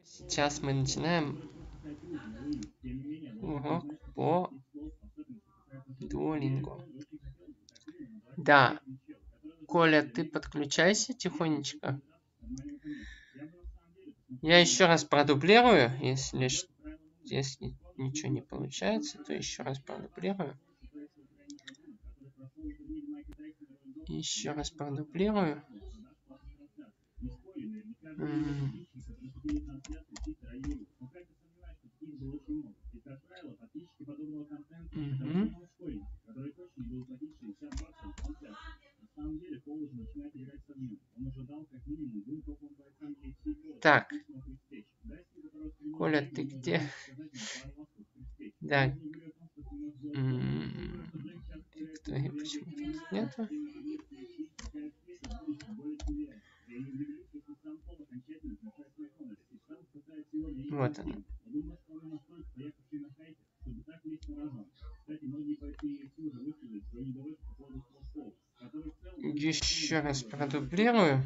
Сейчас мы начинаем урок по Duolingo. Да, Коля, ты подключайся тихонечко. Я еще раз продублирую, если ничего не получается, то еще раз продублирую. Еще раз продублирую. Так, Коля, ты где? Да. Почему-то нету. Вот она. Еще раз продублирую.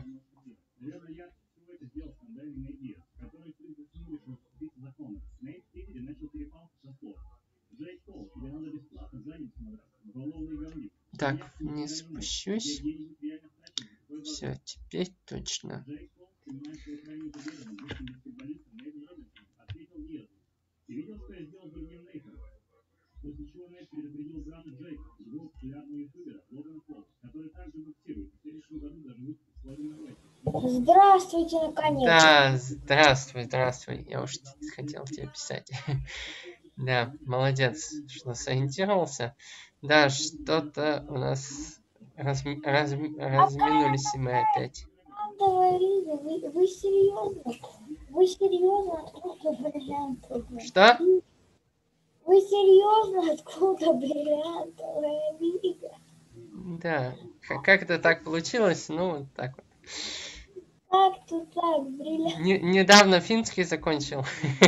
Так, не спущусь. Все, теперь точно. Здравствуйте, наконец-то. Да, здравствуй. Я уж хотел тебе писать. Да, молодец, что сориентировался. Да, что-то у нас разминулись мы опять. Вы серьезно? Вы серьезно? Откуда бриллиантовая? Что? Вы серьезно? Откуда бриллиантовая лига? Да, как-то так получилось, ну, вот так вот. Как-то так, бриллиант. Недавно финский закончил.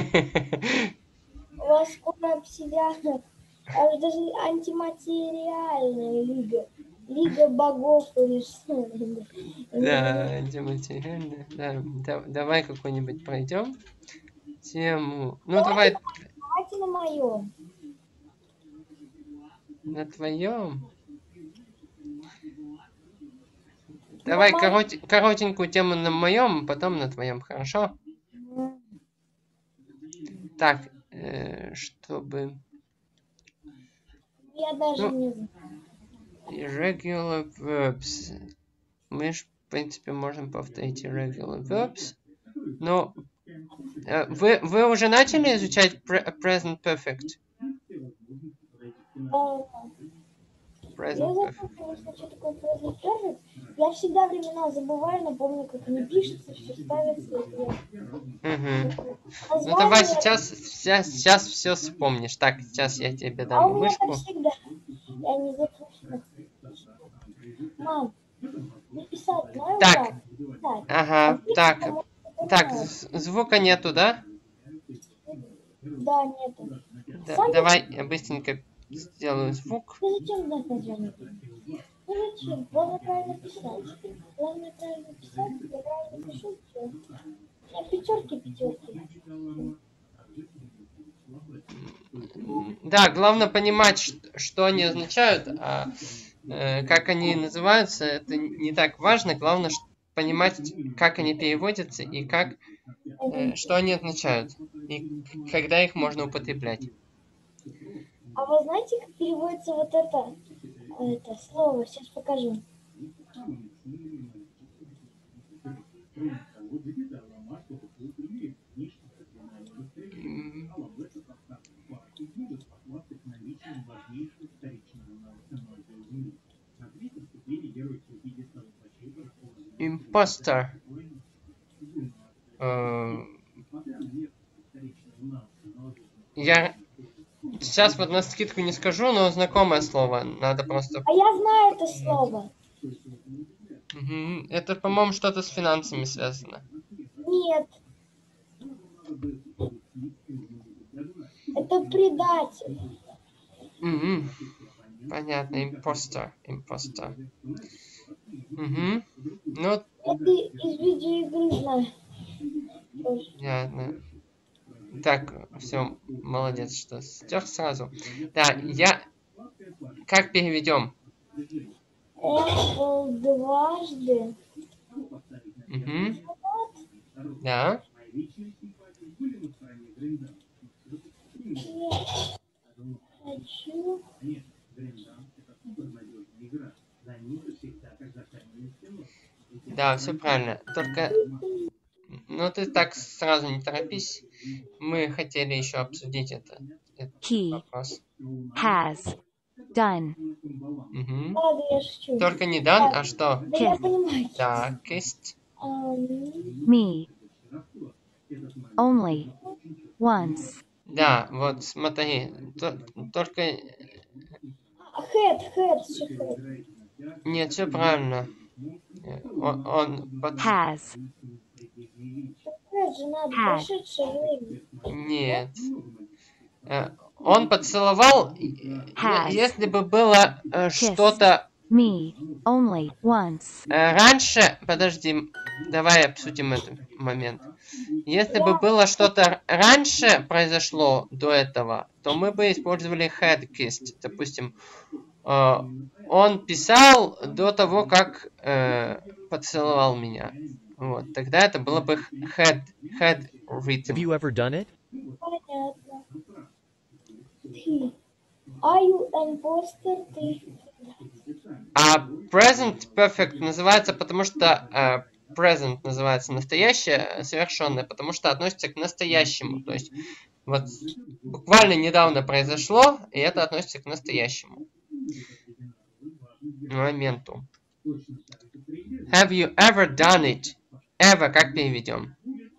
У вас скоро обсидианов. Аж даже антиматериальная лига. Лига богов рисует. Да, антиматериальная. Да, давай какой-нибудь пройдем тему. Ну, давай. Давайте на моем. На твоем. Давай коротенькую тему на моем, потом на твоем, хорошо? Так, чтобы... Я даже не знаю. Irregular verbs. Мы же, в принципе, можем повторить irregular verbs. Но вы уже начали изучать present perfect? Present perfect. Я всегда времена забываю, но помню, как они пишутся, все ставятся. Ну давай сейчас все вспомнишь. Так, сейчас я тебе дам мышку. Так всегда. Я не запомню. Мам, написать знаю? Так, ага, так, звука нету, да? Да, нету. Давай я быстренько сделаю звук. Ты зачем знать название? Ну зачем? Главное правильно писать. Главное правильно писать, я правильно пишу, все. У меня пятерки. Да, главное понимать, что они означают, а как они называются, это не так важно. Главное понимать, как они переводятся и что они означают, и когда их можно употреблять. А вы знаете, как переводится вот это слово? Сейчас покажу. Imposter. Я сейчас вот на скидку не скажу, но знакомое слово. Надо просто... А я знаю это слово. Это, по-моему, что-то с финансами связано. Нет. Это предатель. Понятно, импостер. Ну... Это из видеоигры знаю. тоже. Понятно. Так, все, молодец, что стер сразу. Да, я... Как переведем? Apple дважды. Угу. Да. Я хочу. Да, все правильно. Только, ну ты так сразу не торопись. Мы хотели еще обсудить этот He вопрос. has done. Угу. Ладно, я шучу. Только не дан, а что? Да я понимаю. Да, кисть. Me only once. Да, вот смотри. Только... Хэт, шихет. Нет, все правильно. Он Has Хэт же надо Had. прошедшее время. Нет. Он поцеловал, Has. если бы было что-то me only once. раньше... Подожди, давай обсудим этот момент. Если бы было что-то раньше произошло до этого, то мы бы использовали had kissed. Допустим, он писал до того, как поцеловал меня. Вот, тогда это было бы had Have written. you ever done it? Понятно. Ты. Are you imposter? Ты. А present perfect называется, потому что present называется настоящее, совершенное, потому что относится к настоящему. То есть вот буквально недавно произошло, и это относится к настоящему моменту. Have you ever done it? Ever как переведем?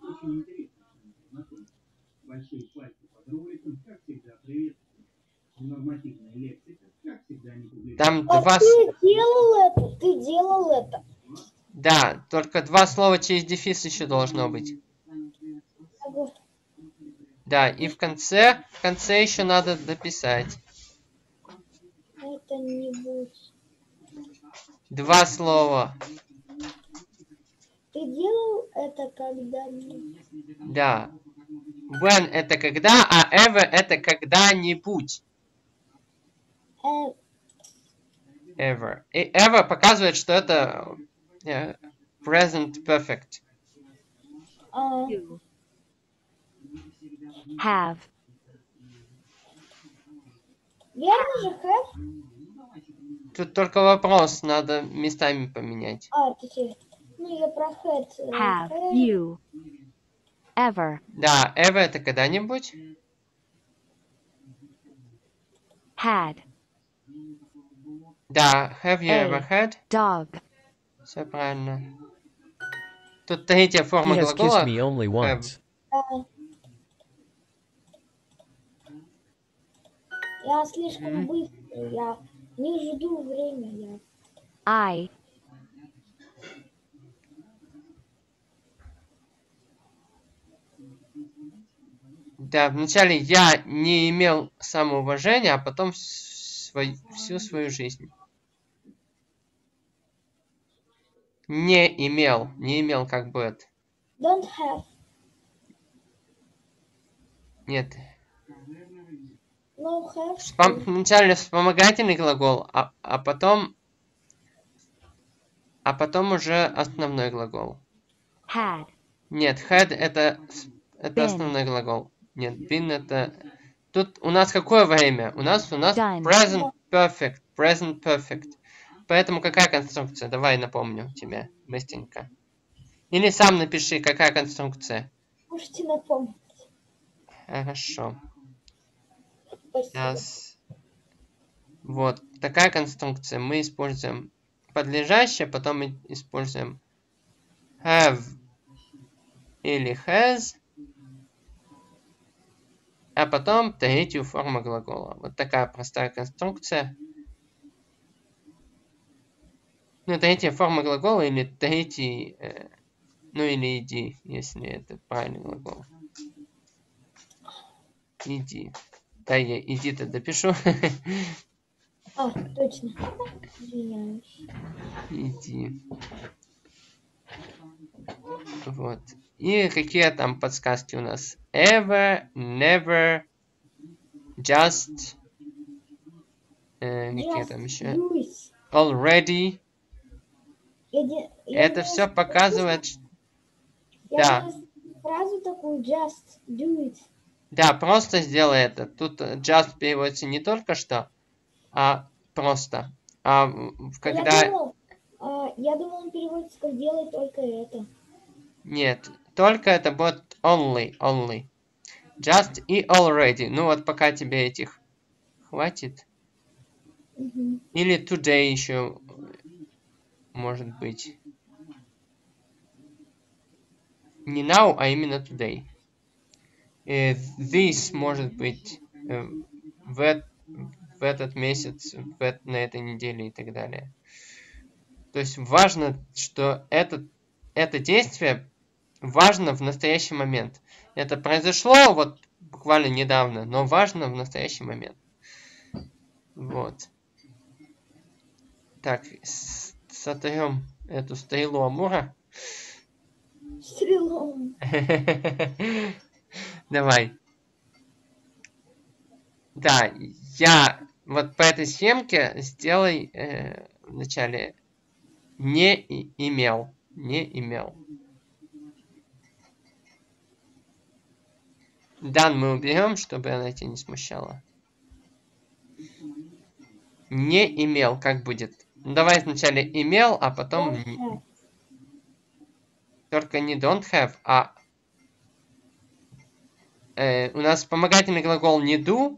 Там А два... ты делал это? Ты делал это? Да, только два слова через дефис еще должно быть. Ага. Да, и в конце еще надо дописать. Это не будет. Два слова. Ты делал это когда-нибудь? Да. When это когда, а ever это когда-нибудь. Ever. И ever показывает, что это present perfect. You have Верно же, have? Тут только вопрос, надо местами поменять. Точнее. Ну, я про had. have you ever Да, ever это когда-нибудь. had Да, have you ever had? dog? Все правильно. Тут третья He форма has глагола. kissed me only once. Я слишком быстрый. Я не жду время. I Да, вначале я не имел самоуважения, а потом всю свою жизнь. Не имел как бы это. Don't have. Нет. No have. Вначале вспомогательный глагол, а потом уже основной глагол. had Нет, had это Been. основной глагол. Нет, been это... Тут у нас какое время? У нас Done. present perfect. Поэтому какая конструкция? Давай напомню тебе быстренько. Или сам напиши, какая конструкция. Можете напомнить. Хорошо. Спасибо. Сейчас. Вот, такая конструкция. Мы используем подлежащее, потом мы используем have или has, а потом третью форму глагола. Вот такая простая конструкция. Ну, третья форма глагола или третий, ну или иди, если это правильный глагол. Иди. Да, я иди-то допишу. Точно. Извиняюсь. Иди. Вот. И какие там подсказки у нас? Ever, never, just, какие там еще? Do it. Already. Я Это все показывает, Я да. думаю, фразу такую just do it. Да, просто сделай это. Тут just переводится не только что, а просто. А когда... Я думал, он переводится как делай только это. Нет, только это будет only, only. Just и already. Ну вот пока тебе этих хватит. Или today еще может быть. Не now, а именно today. This может быть в этот месяц, на этой неделе и так далее. То есть важно, что это действие важно в настоящий момент. Это произошло вот буквально недавно, но важно в настоящий момент. Вот. Так, сотрем эту стрелу Амура. Стрелом. Давай. Да, я вот по этой схемке сделай вначале не имел. Дан мы уберем, чтобы она тебя не смущала. Не имел, как будет? Ну, давай вначале имел, а потом... Только не don't have, а... у нас вспомогательный глагол не do,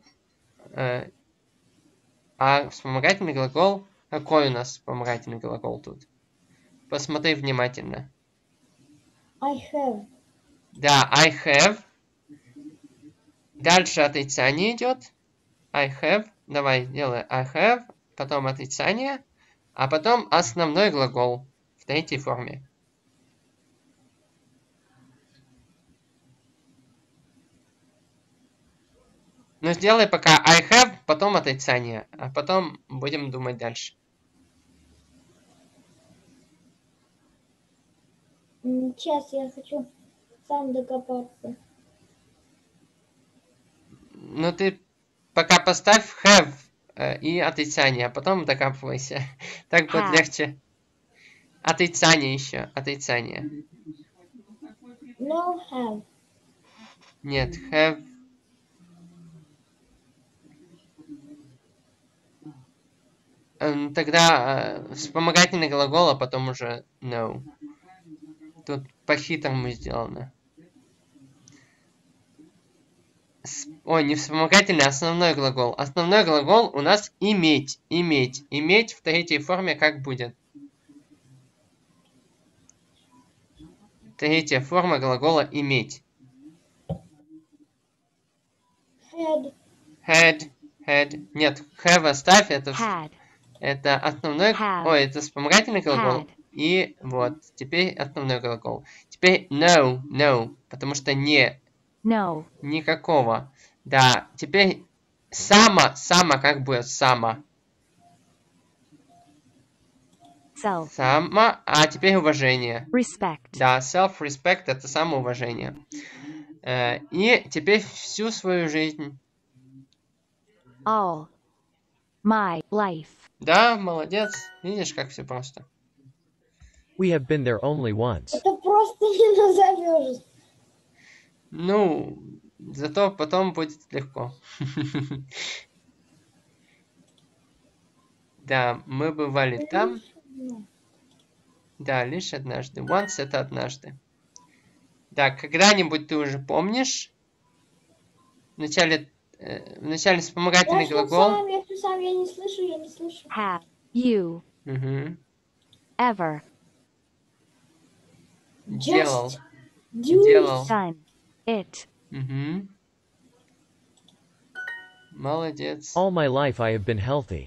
а вспомогательный глагол... Какой у нас вспомогательный глагол тут? Посмотри внимательно. I have. Да, I have. Дальше отрицание идет. I have. Давай, делай I have. Потом отрицание. А потом основной глагол в третьей форме. Ну, сделай пока I have, потом отрицание. А потом будем думать дальше. Сейчас я хочу сам докопаться. Ну, ты пока поставь have и отрицание, а потом докапывайся. Так будет легче. Отрицание еще. Отрицание. No have. Нет, have. Тогда вспомогательный глагол, а потом уже no. Тут по-хитрому сделано. Ой, не вспомогательный, а основной глагол. Основной глагол у нас иметь. Иметь. Иметь в третьей форме как будет? Третья форма глагола иметь. Had. Had. Нет, have оставь. Это основной... Had. Ой, это вспомогательный глагол. Had. И вот, теперь основной глагол. Теперь no, потому что не... No. Никакого. Да, теперь само как будет само? Self. Само, а теперь уважение. Respect. Да, self-respect это самоуважение. И теперь всю свою жизнь. All. My life. Да, молодец. Видишь, как все просто. We have been there only once. Это просто не назовешь. Ну, зато потом будет легко. Да, мы бывали там. Да, лишь однажды. Once это однажды. Да, когда-нибудь ты уже помнишь. Вначале вспомогательный глагол. Я сам, я не слышу. Have you Угу. ever Делал. Do Делал. done it? Угу. Молодец. All my life I have been healthy.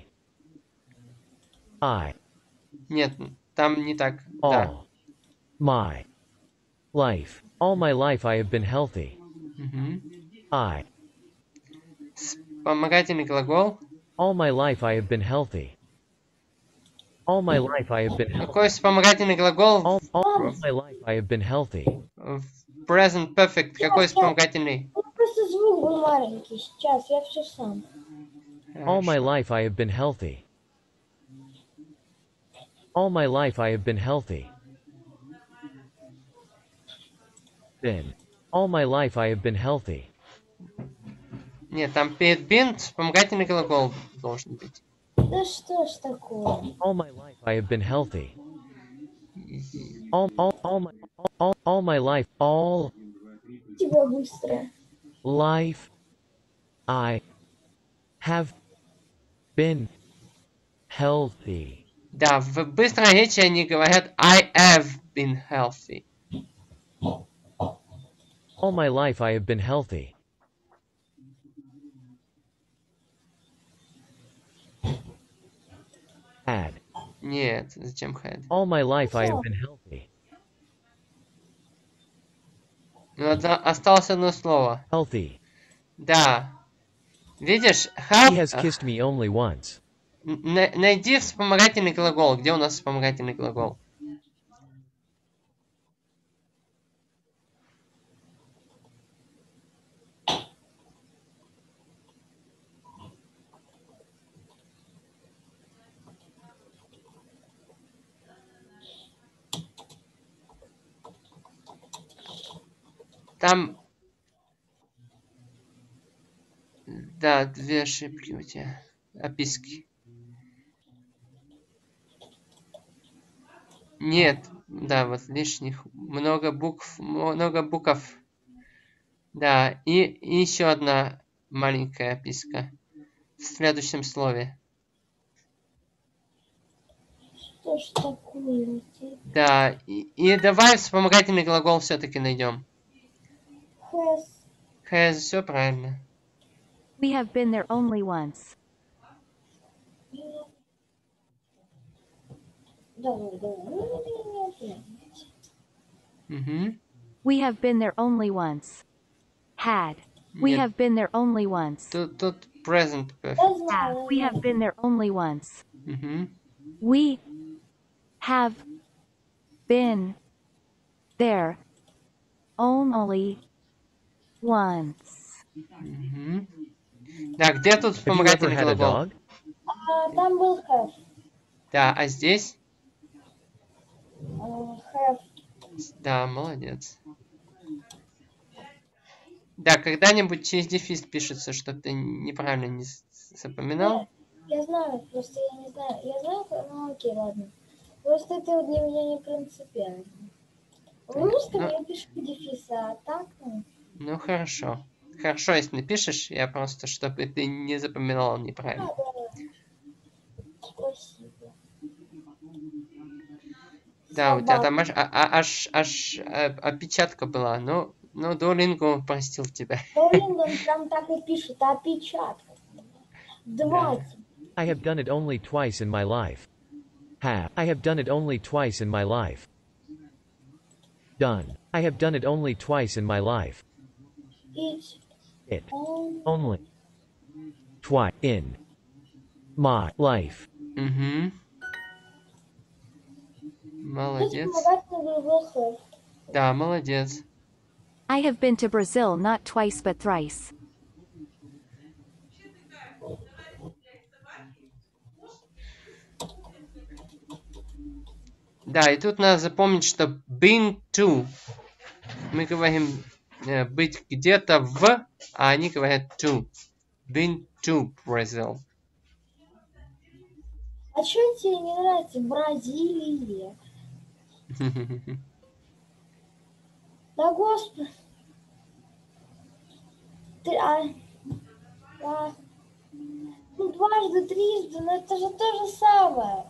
Нет, там не так. All Да. my life. All my life I have been healthy. Угу. Вспомогательный глагол. All my life I have been healthy. All my life I have been healthy. Какой вспомогательный глагол All my life I have been healthy. в present perfect. Какой вспомогательный? Ну, просто звук был маленький. Сейчас, я все сам. All my Хорошо. life I have been healthy. All my life I have been healthy. Been. All my life I have been healthy. Нет, там перед been вспомогательный глагол должен быть. Да что ж такое? All my life I have been healthy. All my life, all Тебя быстро. life I have been healthy. Да, в быстрой речи они говорят I have been healthy. All my life I have been healthy. Had. Нет, зачем had? All my life I have been healthy. Ну, осталось одно слово. Healthy. Да. Видишь, He has have... kissed me only once. Найди вспомогательный глагол. Где у нас вспомогательный глагол? Там... Да, две ошибки у тебя. Описки. Нет, да, вот лишних. Много букв, много букв. Да, и еще одна маленькая описка в следующем слове. Что ж такое? Да, и давай вспомогательный глагол все-таки найдем. Has. Has, все правильно. We have been there only once. Давай. Угу. We have been there only once. Had. We Нет, have been there only once. тут present perfect. Я Have. знаю. We have been there only once. Угу. We have been there only once. Угу. Да, где тут Have you ever вспомогательный had a глагол? dog? Там был have. Да, а здесь? Have. Да, молодец. Да, когда-нибудь через дефис пишется, чтобы ты неправильно не запоминал. Нет, я знаю, просто я не знаю. Я знаю, ну окей, ладно. Просто это для меня не принципиально. В русском Ну, я пишу дефис, а так, ну, ну хорошо. Хорошо, если напишешь, я просто, чтобы ты не запоминал да, неправильно. да. Спасибо. Да, у тебя Собака. там аж опечатка была. Ну, Duolingo простил тебя. Дуолинго там так и пишет, опечатка. Да. Давайте. I have done it only twice in my life. Have. I have done it only twice in my life. Done. I have done it only twice in my life. It's It. on. Only. Twice. In. My. Life. Угу. Тут Молодец. вспомогательный глагол have. Да, молодец. I have been to Brazil not twice but thrice. Да, и тут надо запомнить, что been to. Мы говорим быть где-то в, а они говорят to. Been to Brazil. А что тебе не нравится? Бразилия. Да господи. Ты, ну дважды, трижды, но это же то же самое.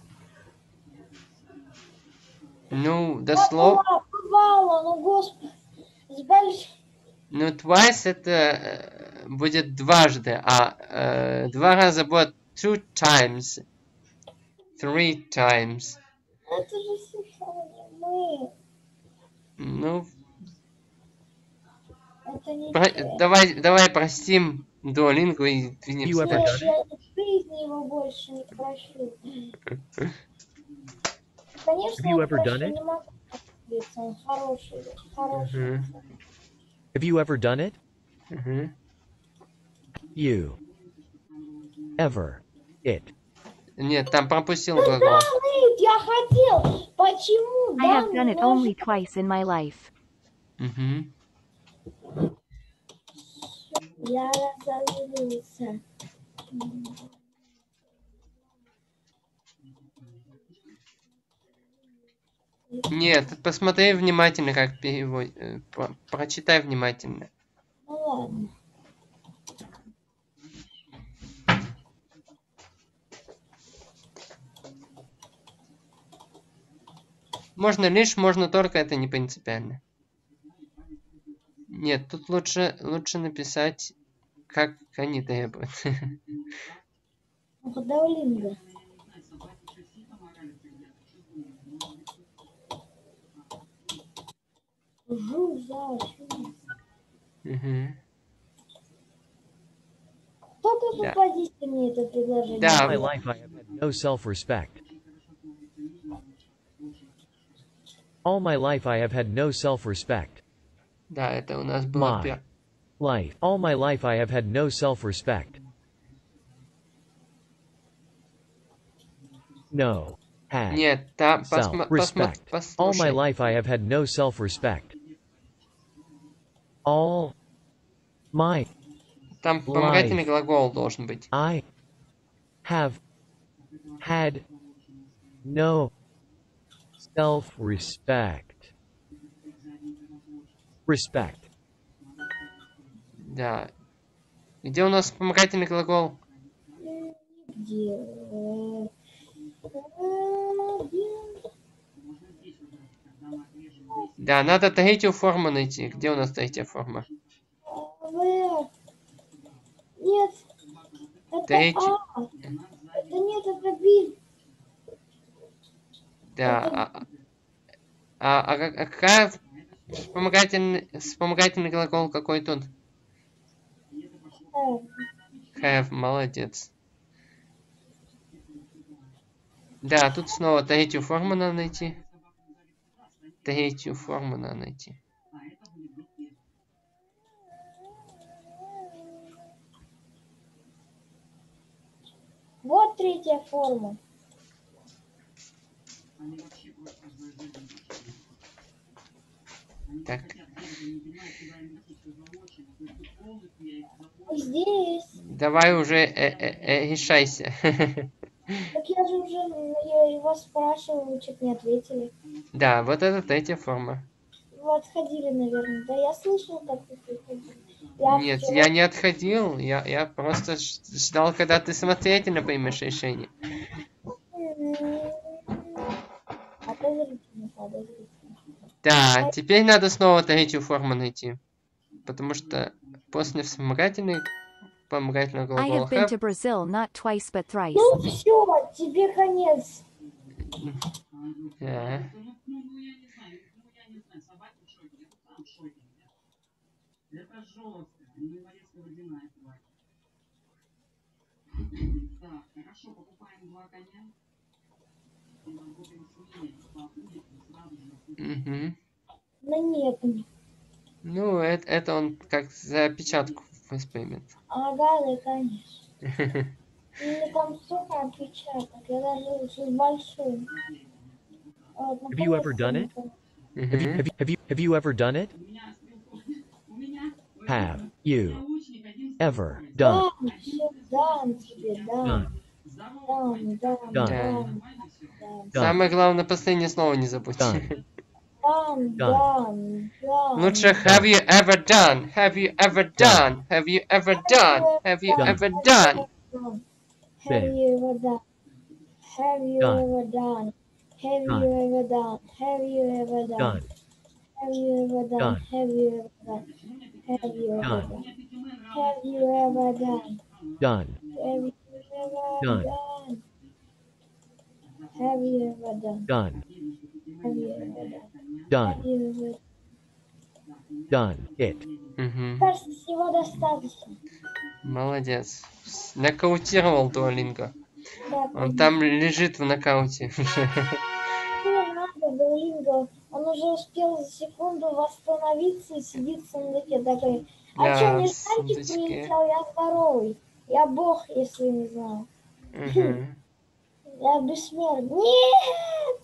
Ну, Да дословно. бывало, ну господи. С большим. Ну, twice это будет дважды, а 2 раза будет 2 times. 3 times. Это же все самое. Мы. Ну, Это не давай простим Duolingo и двинемся You ever Нет, дальше. я в жизни его больше не прощу. Конечно, Have you я ever done прощу it? не могу. двигаться. Он хороший. Хороший. Have you ever done it? You ever it? Нет, там пропустил Ну глагол. да, Нейт, я хотел. Почему? I have Да, done it only twice in my life. Мгм. Я разозлился. Нет, посмотри внимательно, как перевод. Прочитай внимательно. Ну ладно. Можно лишь, можно только, это не принципиально. Нет, тут лучше написать, как они требуют. Даулинго. Мгм. Кто тут Да. упадите мне это предложение? Да. All my life I have had no self-respect. All my life I have had no self-respect. Да, это у нас было My life. All my life I have had no self-respect. No. Had. Нет, там Self-respect. All my послушай. life I have had no self-respect. All my Там вспомогательный life. глагол должен быть. I have had no self-respect. Respect. Да. Где у нас вспомогательный глагол? Где? Да, надо третью форму найти. Где у нас третья форма? Нет. Это Третью. Это нет, это Би. Да. Какая вспомогательный глагол какой тут? Have, молодец. Да, тут снова третью форму надо найти. Третью форму надо найти. Вот третья форма. Так. Здесь. Давай уже решайся. Так я же уже вас спрашивала, вы что-то не ответили. Да, вот это третья форма. Вы отходили, наверное. Да, я слышал, как вы приходили. Нет, я не отходил. Я просто ждал, когда ты самостоятельно примешь решение. Подозрительно. Да, теперь надо снова третью форму найти. Потому что после вспомогательного I глагола have been have. to Brazil not twice but thrice. Ну все, тебе конец. Да. Мгм. Да нет. Ну, это он как за опечатку воспримет. Ага, да, конечно. Мне там столько отпечаток. Я даже очень большой. Вот, Have you ever done it? Мгм. Have you ever done it? Have you ever done? Дам, все, дам тебе, дам. Done. Дам. Самое главное, последнее слово не забудь. Дам. Лучше have you ever done? Have you ever done? Have you ever done? Have you ever done? Have you ever done? Have you Done. ever done? Have you ever done? Have you ever done? Done. Have you ever done? Done. Have you ever done? Have you ever Done. done? Have you ever done? Done. Have you ever Done. done? Have you ever done? Done. Have you ever done? Done. Have you ever Done. It. Мгм. Кажется, всего достаточно. Молодец. Нокаутировал Дуолинго. Да, Он там лежит в нокауте. не надо, Duolingo Он уже успел за секунду восстановиться и сидит в сундуке такой. А Да, что, не в знаете, сундучке. прилетел? Я здоровый. Я бог, если не знал. Мгм. Я бессмертный. Нет!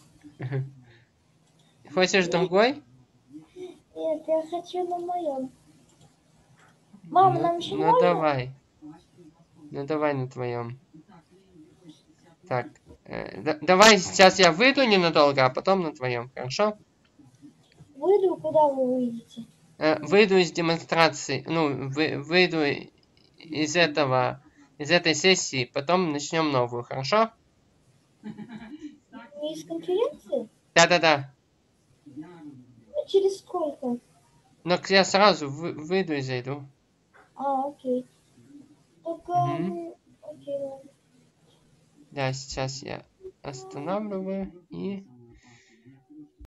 Хочешь другой? Нет, я хочу на моем. Мама, нам еще Ну можно? давай. Ну давай на твоем. Так. Давай сейчас я выйду ненадолго, а потом на твоем, хорошо? Выйду, куда вы выйдете? Выйду из демонстрации, ну, выйду из этой сессии, потом начнем новую, хорошо? Не из конференции? Да-да-да. Ну, через сколько? Но я сразу выйду и зайду. А, окей. Только, Мгм. окей, ладно. Да, сейчас я останавливаю и